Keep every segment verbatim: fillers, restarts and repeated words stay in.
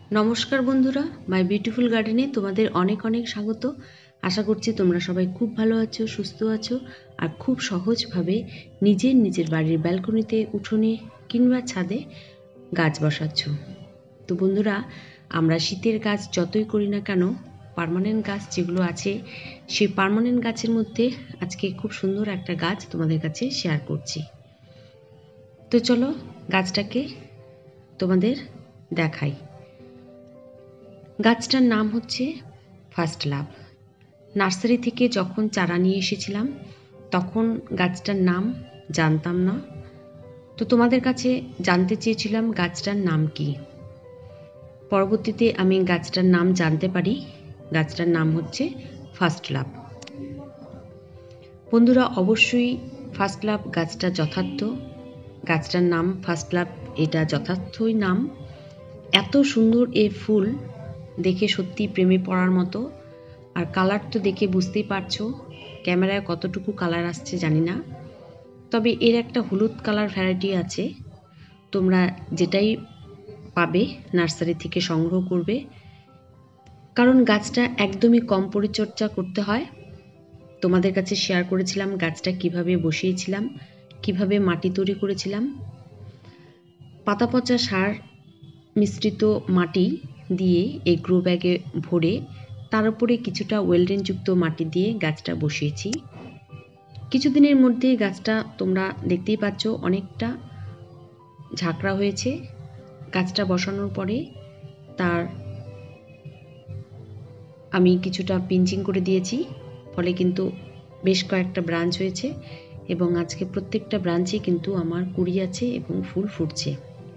नमस्कार बंधुरा माई बिउटिफुल गार्डेने तुम्हादेर अनेक अनेक स्वागत। आशा करछि तोमरा सबाई खूब भालो आछो, सुस्थ आछो और खूब सहज भावे निजेर निजेर बाड़िर ब्यालकनिते उठोने किंबा छादे गाछ बसाच्छ। तो बंधुरा आमरा शीतेर गाछ जतई करि ना केन पार्मानेंट गाछ जेगुलो आछे सेई पार्मानेंट गाछेर मध्य आजके खूब सुंदर एकटा गाछ तोमादेर काछे शेयार करछि। तो चलो गाछटाके तोमादेर देखाई। गाछटार नाम होच्छे फार्स्ट लाभ। नार्सारि थेके जखन चारा निये एसेछिलाम तखन गाछटार नाम जानताम ना, तो तोमादेर काछे जानते चेयेछिलाम गाछटार नाम कि। परबर्तीते आमी गाछटार नाम जानते पारी, गाछटार नाम होच्छे फार्स्ट लाभ। बंधुरा अवश्यई फार्स्ट लाभ गाछटा यथार्थ, गाछटार नाम फार्स्ट लाभ एटा यथार्थई नाम। एत सुंदर ए फुल देखे सत्यि प्रेमे पड़ार मतो, और कालार तो देखे बुझतेई पारछो कैमराय कतटुकु कालार आसछे जानि ना, तबे एर एकटा हलुद कालार भ্যারাইটি आछे। तोमरा जेटाई पाबे नार्सारि थेके संग्रह करबे, कारण गाछटा एकदमई कम परिचर्या करते हय। तोमादेर काछे शेयार करेछिलाम गाछटा किभाबे बसिয়েছিলাম, किभाबे माटी तैरि करेछिलाम। पाता पचा सार मिश्रित माटी दिए एक ग्रो बैगे भरे तार उपरे किछुटा वेलडेनयुक्त माटी दिए गाछटा बसिয়েছি। কিছুদিনের মধ্যে গাছটা তোমরা দেখতেই পাচ্ছ অনেকটা ঝাঁকড়া হয়েছে। গাছটা বসানোর পরে তার আমি কিছুটা পিঞ্চিং করে দিয়েছি, ফলে কিন্তু বেশ কয়েকটা ব্রাঞ্চ হয়েছে এবং আজকে প্রত্যেকটা ব্রাঞ্চে কিন্তু আমার কুড়ি আছে এবং ফুল ফুটছে।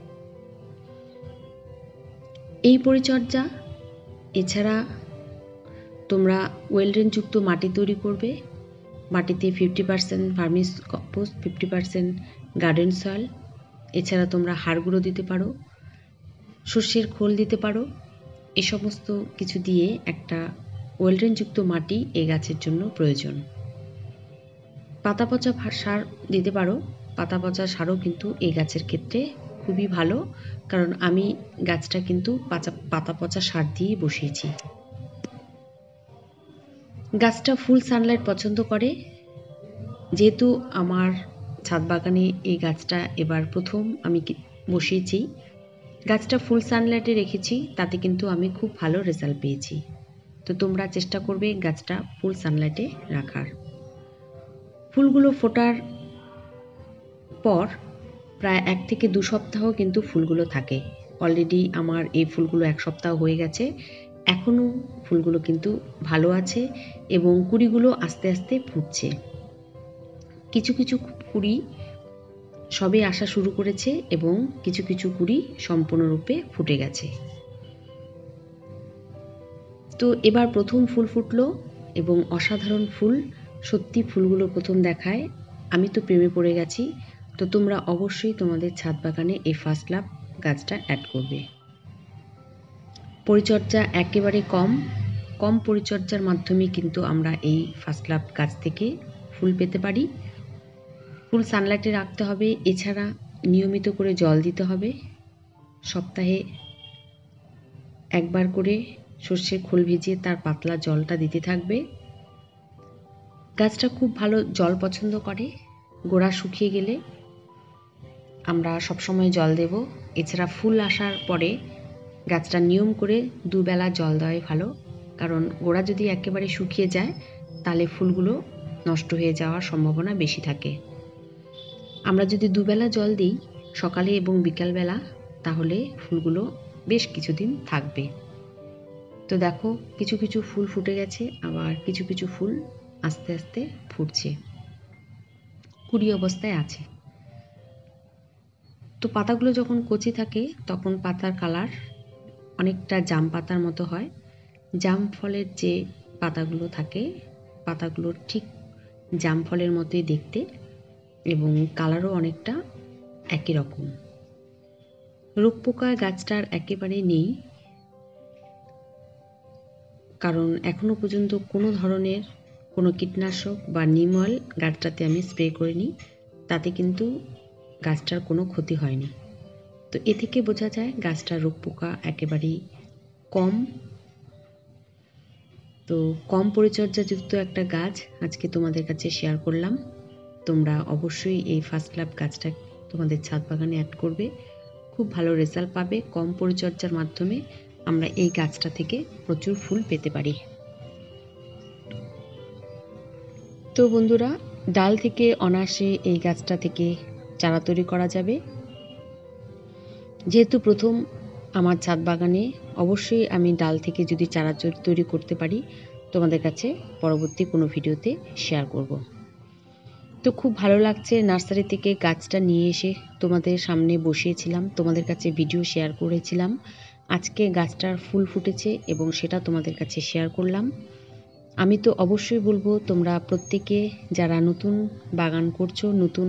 এই পরিচর্যা এছাড়া তোমরা ওয়েলড্রেনযুক্ত মাটি তৈরি করবে। মাটিতে fifty percent vermicompost, fifty percent garden soil, এছাড়া তোমরা হাড় গুঁড়ো দিতে পারো, সর্ষের খোল দিতে পারো। এ সমস্ত কিছু দিয়ে একটা ওয়েলড্রেনযুক্ত মাটি এই গাছের জন্য প্রয়োজন। পাতা পচা সার দিতে পারো, পাতা পচা সারও কিন্তু এই গাছের ক্ষেত্রে খুবই ভালো, কারণ আমি গাছটা কিন্তু পাতা পাতা পচা সার দিয়ে বসিয়েছি। গাছটা ফুল সানলাইট পছন্দ করে, যেহেতু আমার ছাদ বাগানে এই গাছটা এবার প্রথম আমি বসিয়েছি। গাছটা ফুল সানলাইটে রেখেছি, তাতে কিন্তু আমি খুব ভালো রেজাল্ট পেয়েছি। তো তোমরা চেষ্টা করবে গাছটা ফুল সানলাইটে রাখার। ফুলগুলো ফোটার পর প্রায় এক থেকে দু সপ্তাহ কিন্তু ফুলগুলো থাকে। অলরেডি আমার এই ফুলগুলো এক সপ্তাহ হয়ে গেছে, এখনও ফুলগুলো কিন্তু ভালো আছে এবং কুড়িগুলো আস্তে আস্তে ফুটছে। কিছু কিছু কুড়ি সবে আসা শুরু করেছে এবং কিছু কিছু কুড়ি সম্পূর্ণরূপে ফুটে গেছে। তো এবার প্রথম ফুল ফুটলো এবং অসাধারণ ফুল, সত্যি ফুলগুলো প্রথম দেখায় আমি তো প্রেমে পড়ে গেছি। তো তোমরা অবশ্যই তোমাদের ছাদ বাগানে এই ফার্স্ট লাভ গাছটা অ্যাড করবে। পরিচর্যা একেবারে কম কম পরিচর্যার মাধ্যমে কিন্তু আমরা এই ফার্স্ট লাভ গাছ থেকে ফুল পেতে পারি। ফুল সানলাইটে রাখতে হবে, এছাড়া নিয়মিত করে জল দিতে হবে। সপ্তাহে একবার করে সর্ষের খোল ভিজিয়ে তার পাতলা জলটা দিতে থাকবে। গাছটা খুব ভালো জল পছন্দ করে, গোড়া শুকিয়ে গেলে আমরা সবসময় জল দেব। এছাড়া ফুল আসার পরে গাছটা নিয়ম করে দুবেলা জল দেওয়াই ভালো, কারণ গোড়া যদি একেবারে শুকিয়ে যায় তাহলে ফুলগুলো নষ্ট হয়ে যাওয়ার সম্ভাবনা বেশি থাকে। আমরা যদি দুবেলা জল দিই সকালে এবং বিকালবেলা, তাহলে ফুলগুলো বেশ কিছুদিন থাকবে। তো দেখো কিছু কিছু ফুল ফুটে গেছে, আবার কিছু কিছু ফুল আস্তে আস্তে ফুটছে, কুড়ি অবস্থায় আছে। তো পাতাগুলো যখন কচি থাকে তখন পাতার কালার অনেকটা জাম পাতার মতো হয়। জাম ফলের যে পাতাগুলো থাকে পাতাগুলোর ঠিক জাম ফলের মতোই দেখতে এবং কালারও অনেকটা একই রকম। রোগ পোকা গাছটার একেবারে নেই, কারণ এখনো পর্যন্ত কোনো ধরনের কোনো কীটনাশক বা নিম অয়েল গাছটাতে আমি স্প্রে করিনি, তাতে কিন্তু গাছটার কোনো ক্ষতি হয়নি। তো এ থেকে বোঝা যায় গাছটার রোগ পোকা একেবারেই কম তো কম পরিচর্যাযুক্ত একটা গাছ আজকে তোমাদের কাছে শেয়ার করলাম। তোমরা অবশ্যই এই ফার্স্ট লাভ গাছটা তোমাদের ছাদ বাগানে অ্যাড করবে, খুব ভালো রেজাল্ট পাবে। কম পরিচর্যার মাধ্যমে আমরা এই গাছটা থেকে প্রচুর ফুল পেতে পারি। তো বন্ধুরা, ডাল থেকে অনায়াসে এই গাছটা থেকে চারা তৈরি করা যাবে। যেহেতু প্রথম আমার ছাদ বাগানে, অবশ্যই আমি ডাল থেকে যদি চারা তৈরি করতে পারি তোমাদের কাছে পরবর্তী কোনো ভিডিওতে শেয়ার করব। তো খুব ভালো লাগছে, নার্সারি থেকে গাছটা নিয়ে এসে তোমাদের সামনে বসিয়েছিলাম, তোমাদের কাছে ভিডিও শেয়ার করেছিলাম। আজকে গাছটার ফুল ফুটেছে এবং সেটা তোমাদের কাছে শেয়ার করলাম। আমি তো অবশ্যই বলবো তোমরা প্রত্যেকে যারা নতুন বাগান করছো, নতুন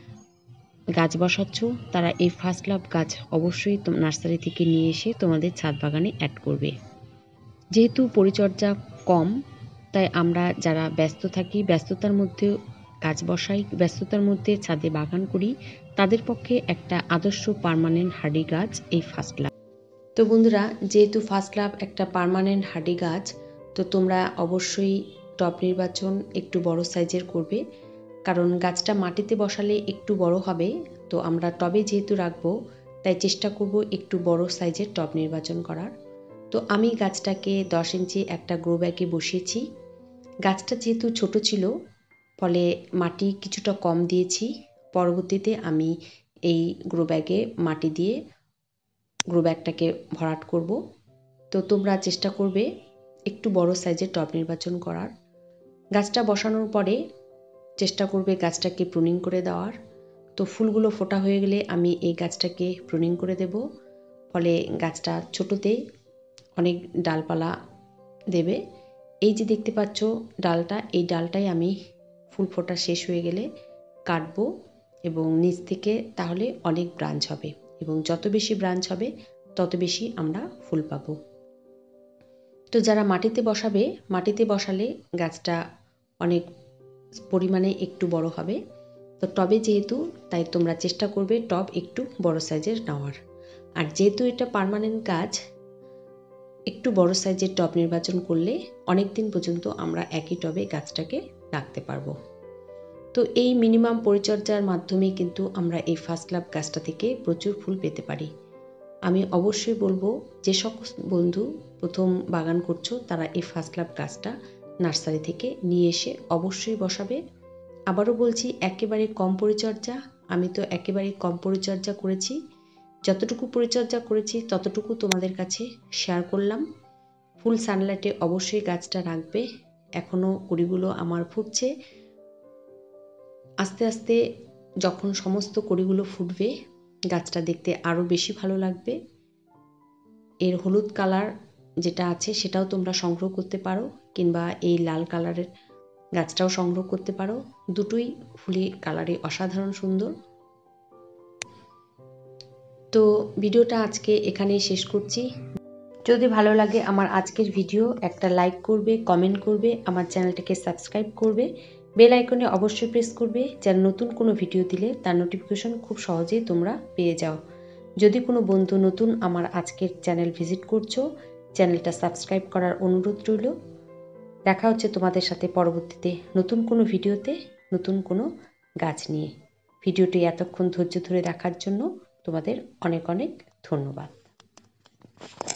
গাছ বসাচ্ছ, তারা এই ফার্স্ট লাভ গাছ অবশ্যই নার্সারি থেকে নিয়ে এসে তোমাদের ছাদ বাগানে অ্যাড করবে। যেহেতু পরিচর্যা কম, তাই আমরা যারা ব্যস্ত থাকি, ব্যস্ততার মধ্যে গাছ বসাই, ব্যস্ততার মধ্যে ছাদে বাগান করি, তাদের পক্ষে একটা আদর্শ পার্মানেন্ট হার্ডি গাছ এই ফার্স্ট লাভ। তো বন্ধুরা, যেহেতু ফার্স্ট লাভ একটা পার্মানেন্ট হার্ডি গাছ, তো তোমরা অবশ্যই টব নির্বাচন একটু বড় সাইজের করবে, কারণ গাছটা মাটিতে বসালে একটু বড় হবে। তো আমরা টবে যেহেতু রাখবো, তাই চেষ্টা করব একটু বড় সাইজের টব নির্বাচন করার। তো আমি গাছটাকে দশ ইঞ্চি একটা গ্রো ব্যাগে বসিয়েছি। গাছটা যেহেতু ছোট ছিল, ফলে মাটি কিছুটা কম দিয়েছি। পরবর্তীতে আমি এই গ্রো ব্যাগে মাটি দিয়ে গ্রো ব্যাগটাকে ভরাট করব। তো তোমরা চেষ্টা করবে একটু বড় সাইজের টব নির্বাচন করার। গাছটা বসানোর পরে চেষ্টা করবে গাছটাকে প্রুনিং করে দেওয়ার। তো ফুলগুলো ফোটা হয়ে গেলে আমি এই গাছটাকে প্রুনিং করে দেব, ফলে গাছটা ছোটোতে অনেক ডালপালা দেবে। এই যে দেখতে পাচ্ছ ডালটা, এই ডালটাই আমি ফুল ফোটা শেষ হয়ে গেলে কাটবো এবং নিচ থেকে তাহলে অনেক ব্রাঞ্চ হবে, এবং যত বেশি ব্রাঞ্চ হবে তত বেশি আমরা ফুল পাবো। তো যারা মাটিতে বসাবে, মাটিতে বসালে গাছটা অনেক পরিমাণে একটু বড় হবে। তো টবে যেহেতু, তাই তোমরা চেষ্টা করবে টব একটু বড় সাইজের নেওয়ার। আর যেহেতু এটা পার্মানেন্ট গাছ, একটু বড় সাইজের টব নির্বাচন করলে অনেক দিন পর্যন্ত আমরা একই টবে গাছটাকে রাখতে পারবো। তো এই মিনিমাম পরিচর্যার মাধ্যমে কিন্তু আমরা এই ফার্স্ট লাভ গাছটা থেকে প্রচুর ফুল পেতে পারি। আমি অবশ্যই বলবো যে সকল বন্ধু প্রথম বাগান করছো, তারা এই ফার্স্ট লাভ গাছটা নার্সারি থেকে নিয়ে এসে অবশ্যই বসাবে। আবারও বলছি, একেবারে কম পরিচর্যা, আমি তো একেবারে কম পরিচর্যা করেছি। যতটুকু পরিচর্যা করেছি ততটুকু তোমাদের কাছে শেয়ার করলাম। ফুল সানলাইটে অবশ্যই গাছটা রাখবে। এখনও কুড়িগুলো আমার ফুটছে। আস্তে আস্তে যখন সমস্ত কুড়িগুলো ফুটবে, গাছটা দেখতে আরও বেশি ভালো লাগবে। এর হলুদ কালার যেটা আছে সেটাও তোমরা সংগ্রহ করতে পারো, কিংবা এই লাল কালারের গাছটাও সংগ্রহ করতে পারো। দুটোই ফুলি কালারে অসাধারণ সুন্দর। তো ভিডিওটা আজকে এখানেই শেষ করছি। যদি ভালো লাগে আমার আজকের ভিডিও, একটা লাইক করবে, কমেন্ট করবে, আমার চ্যানেলটাকে সাবস্ক্রাইব করবে, বেল আইকনে অবশ্যই প্রেস করবে, যেন নতুন কোনো ভিডিও দিলে তার নোটিফিকেশন খুব সহজেই তোমরা পেয়ে যাও। যদি কোনো বন্ধু নতুন আমার আজকের চ্যানেল ভিজিট করছো, চ্যানেলটা সাবস্ক্রাইব করার অনুরোধ রইল। দেখা হচ্ছে তোমাদের সাথে পরবর্তীতে নতুন কোনো ভিডিওতে, নতুন কোনো গাছ নিয়ে। ভিডিওটি এতক্ষণ ধৈর্য ধরে দেখার জন্য তোমাদের অনেক অনেক ধন্যবাদ।